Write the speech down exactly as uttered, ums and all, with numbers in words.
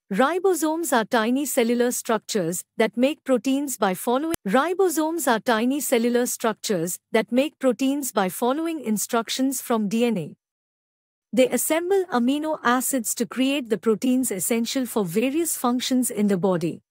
Ribosomes are tiny cellular structures that make proteins by following Ribosomes are tiny cellular structures that make proteins by following instructions from D N A. They assemble amino acids to create the proteins essential for various functions in the body.